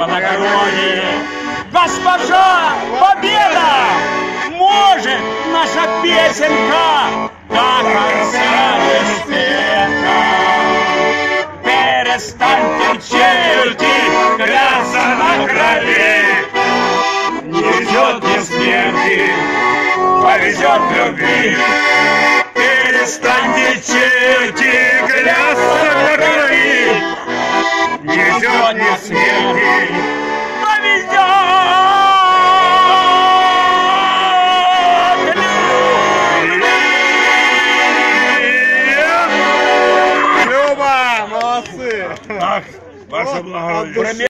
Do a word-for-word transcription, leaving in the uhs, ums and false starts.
небо на дороге. Госпожа Победа! Может наша песенка до конца не спета. Перестаньте, черти, клясться на крови. Не везет мне смерти, повезет любви. Перестаньте, черти, клясться на крови. Не везет мне смерти, повезет. Люба, молодцы! Ах, ваше благородие.